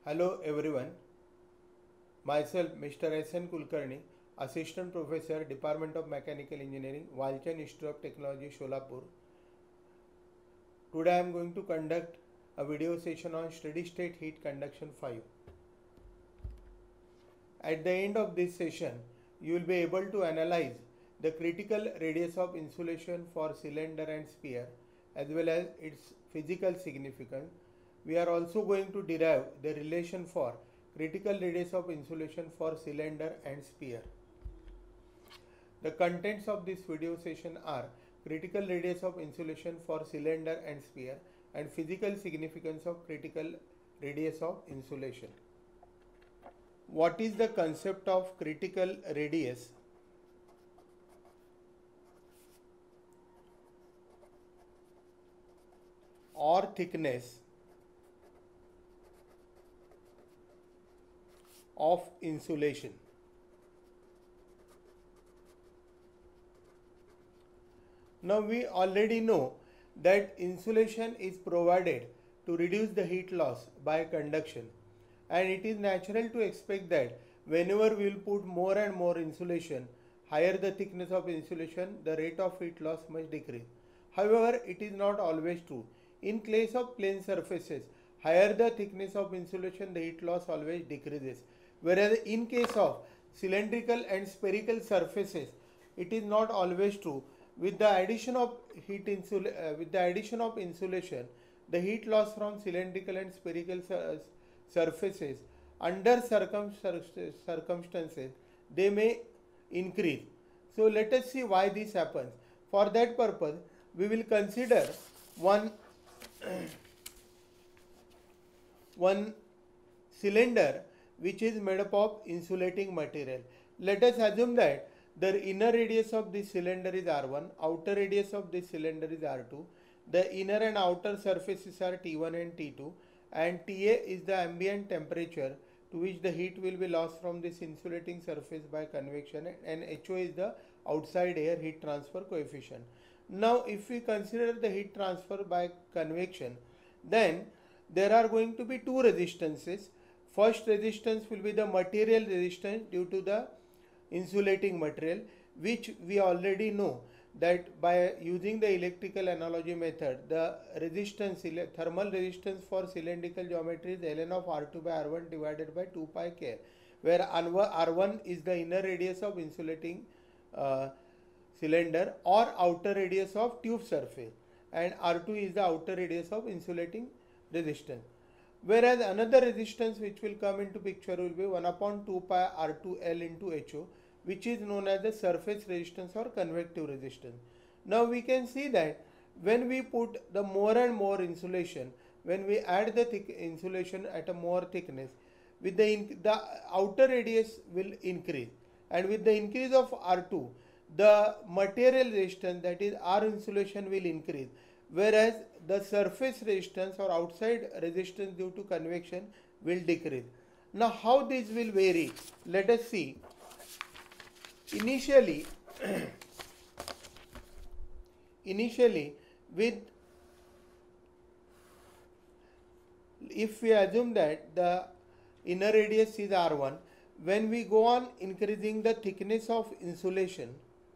Hello everyone, myself Mr. S.N.Kulkarni, Assistant Professor, Department of Mechanical Engineering, Walchand Institute of Technology, Solapur. Today I am going to conduct a video session on steady state heat conduction 5. At the end of this session, you will be able to analyze the critical radius of insulation for cylinder and sphere as well as its physical significance. We are also going to derive the relation for critical radius of insulation for cylinder and sphere. The contents of this video session are critical radius of insulation for cylinder and sphere and physical significance of critical radius of insulation. What is the concept of critical radius? Or thickness of insulation? Now we already know that insulation is provided to reduce the heat loss by conduction, and it is natural to expect that whenever we will put more and more insulation, higher the thickness of insulation, the rate of heat loss must decrease. However, it is not always true. In case of plane surfaces, higher the thickness of insulation, the heat loss always decreases. Whereas in case of cylindrical and spherical surfaces, it is not always true. With the addition of insulation, the heat loss from cylindrical and spherical surfaces under circumstances they may increase. So let us see why this happens. For that purpose, we will consider one cylinder which is made up of insulating material. Let us assume that the inner radius of this cylinder is R1, outer radius of this cylinder is R2, the inner and outer surfaces are T1 and T2, and TA is the ambient temperature to which the heat will be lost from this insulating surface by convection, and HO is the outside air heat transfer coefficient. Now if we consider the heat transfer by convection, then there are going to be two resistances. First resistance will be the material resistance due to the insulating material, which we already know that by using the electrical analogy method, the resistance, thermal resistance for cylindrical geometry is ln of R2 by R1 divided by 2 pi K, where R1 is the inner radius of insulating cylinder or outer radius of tube surface, and R2 is the outer radius of insulating resistance. Whereas another resistance which will come into picture will be 1 upon 2 pi R2L into HO, which is known as the surface resistance or convective resistance. Now we can see that when we put the more and more insulation, when we add the thick insulation at a more thickness, with the outer radius will increase, and with the increase of R2, the material resistance, that is R insulation, will increase, whereas the surface resistance or outside resistance due to convection will decrease. Now how this will vary? Let us see. Initially with, if we assume that the inner radius is R1, when we go on increasing the thickness of insulation,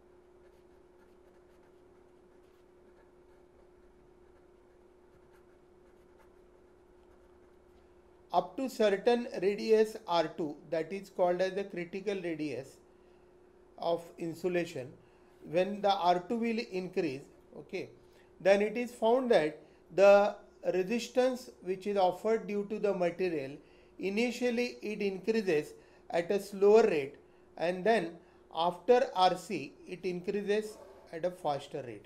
up to certain radius R2, that is called as the critical radius of insulation, when the R2 will increase, okay, then it is found that the resistance which is offered due to the material, initially it increases at a slower rate, and then after RC it increases at a faster rate.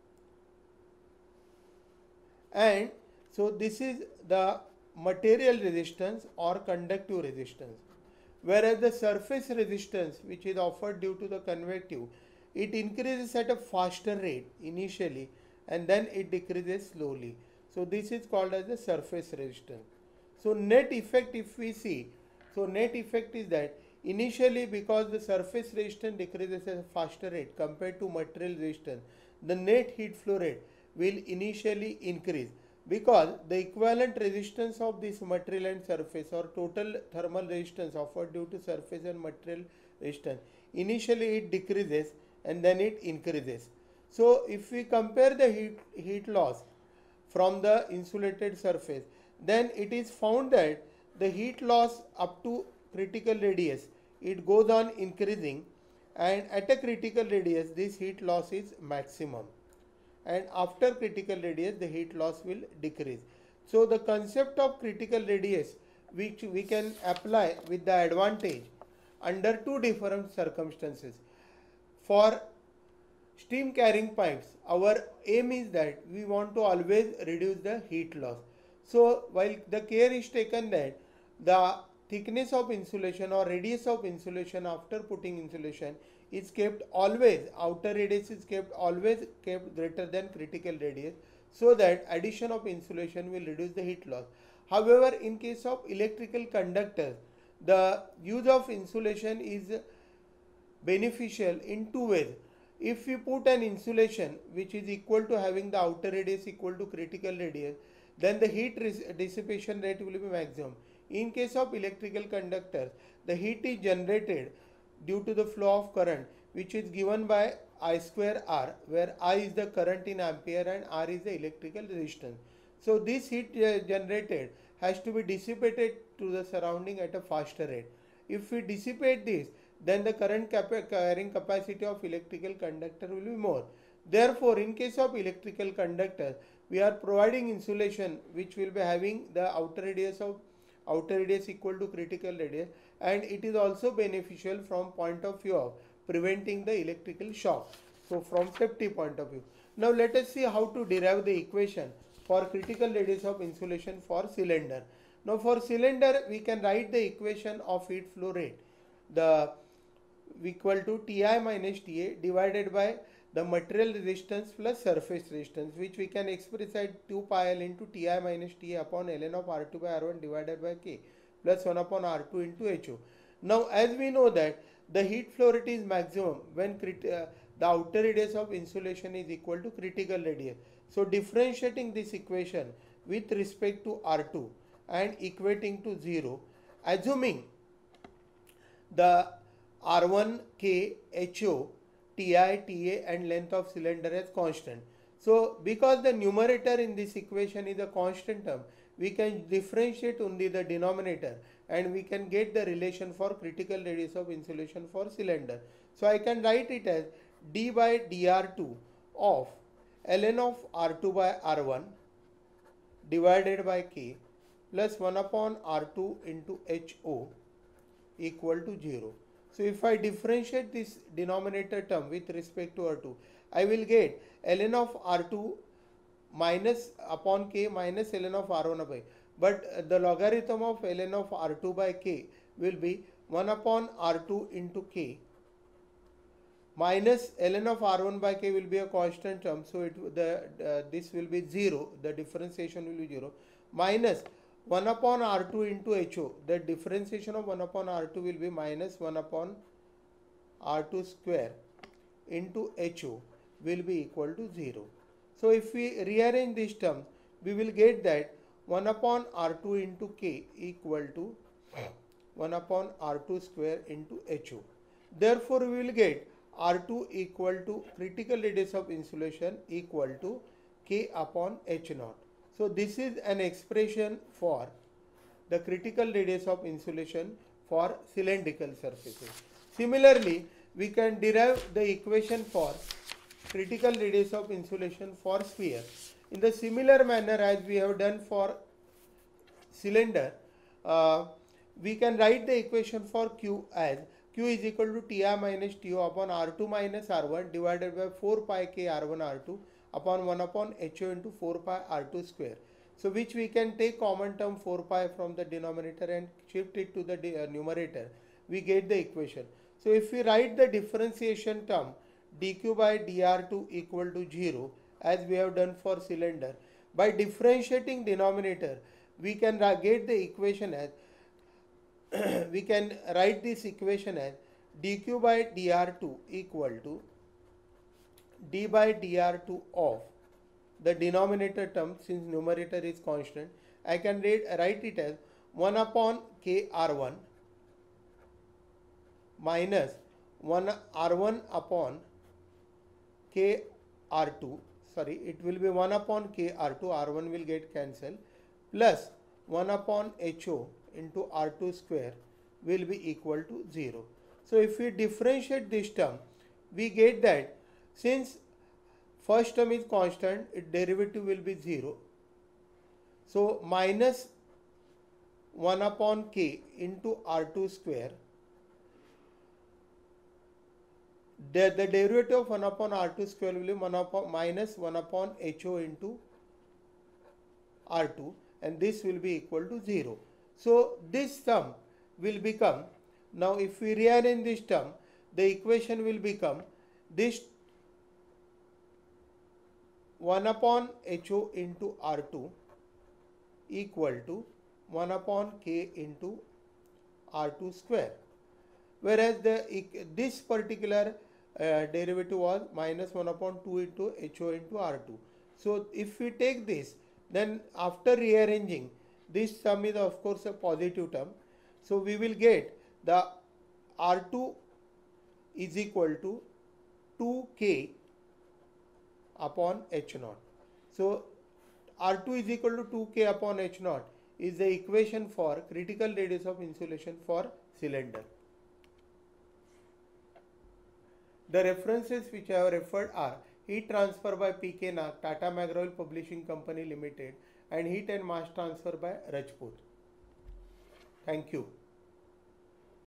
And so this is the material resistance or conductive resistance. Whereas the surface resistance which is offered due to the convective, it increases at a faster rate initially and then it decreases slowly. So this is called as the surface resistance. So net effect, if we see, so net effect is that initially, because the surface resistance decreases at a faster rate compared to material resistance, the net heat flow rate will initially increase, because the equivalent resistance of this material and surface, or total thermal resistance offered due to surface and material resistance, initially it decreases and then it increases. So if we compare the heat loss from the insulated surface, then it is found that the heat loss up to critical radius, it goes on increasing, and at a critical radius this heat loss is maximum, and after critical radius the heat loss will decrease. So the concept of critical radius, which we can apply with the advantage under two different circumstances. For steam carrying pipes, our aim is that we want to always reduce the heat loss. So while the care is taken that the thickness of insulation or radius of insulation after putting insulation is kept always, outer radius is kept always kept greater than critical radius, so that addition of insulation will reduce the heat loss. However, in case of electrical conductors, the use of insulation is beneficial in two ways. If we put an insulation which is equal to having the outer radius equal to critical radius, then the heat dissipation rate will be maximum. In case of electrical conductors, the heat is generated due to the flow of current, which is given by I square R, where I is the current in ampere and R is the electrical resistance. So this heat generated has to be dissipated to the surrounding at a faster rate. If we dissipate this, then the current carrying capacity of electrical conductor will be more. Therefore, in case of electrical conductor, we are providing insulation which will be having the outer radius equal to critical radius, and it is also beneficial from point of view of preventing the electrical shock. So from safety point of view. Now let us see how to derive the equation for critical radius of insulation for cylinder. Now for cylinder, we can write the equation of heat flow rate, the equal to Ti minus Ta divided by the material resistance plus surface resistance, which we can express as 2 pi L into Ti minus Ta upon Ln of R2 by R1 divided by K plus 1 upon R2 into HO. Now as we know that the heat flow rate is maximum when the outer radius of insulation is equal to critical radius. So differentiating this equation with respect to R2 and equating to 0, assuming the R1, K, HO, Ti, Ta and length of cylinder as constant. So because the numerator in this equation is a constant term, we can differentiate only the denominator and we can get the relation for critical radius of insulation for cylinder. So I can write it as d by dr2 of ln of R2 by R1 divided by K plus 1 upon R2 into HO equal to 0. So if I differentiate this denominator term with respect to R2, I will get ln of R2 minus upon K minus ln of R1 by, but the logarithm of ln of R2 by K will be 1 upon R2 into K minus ln of R1 by K will be a constant term, so this will be 0, the differentiation will be 0, minus 1 upon R2 into HO, the differentiation of 1 upon R2 will be minus 1 upon R2 square into HO will be equal to 0. So if we rearrange this term, we will get that 1 upon R2 into K equal to 1 upon R2 square into HO. Therefore, we will get R2 equal to critical radius of insulation equal to K upon H0. So this is an expression for the critical radius of insulation for cylindrical surfaces. Similarly, we can derive the equation for critical radius of insulation for sphere. In the similar manner as we have done for cylinder, we can write the equation for Q as Q is equal to Ti minus To upon R2 minus R1 divided by 4 pi K R1 R2 upon 1 upon HO into 4 pi R2 square. So which we can take common term 4 pi from the denominator and shift it to the numerator. We get the equation. So if we write the differentiation term dq by dr2 equal to 0 as we have done for cylinder, by differentiating denominator we can get the equation as we can write this equation as dq by dr2 equal to d by dr2 of the denominator term, since numerator is constant, I can write it as 1 upon k r1 minus 1 r1 upon k r2, sorry, it will be 1 upon k r2, r1 will get cancelled, plus 1 upon ho into r2 square will be equal to 0. So if we differentiate this term, we get that since first term is constant, its derivative will be 0. So minus 1 upon k into r2 square, the derivative of 1 upon r2 square will be 1 upon minus 1 upon ho into r2, and this will be equal to 0. So this term will become, now if we rearrange this term, the equation will become this 1 upon ho into r2 equal to 1 upon k into r2 square, whereas this particular derivative was minus 1 upon 2 into ho into r2. So if we take this, then after rearranging, this term is of course a positive term. So we will get the r2 is equal to 2k upon h0. So r2 is equal to 2k upon h0 is the equation for critical radius of insulation for cylinder. The references which I have referred are Heat Transfer by P.K. Nag, Tata McGraw-Hill Publishing Company Limited, and Heat and Mass Transfer by Rajput. Thank you.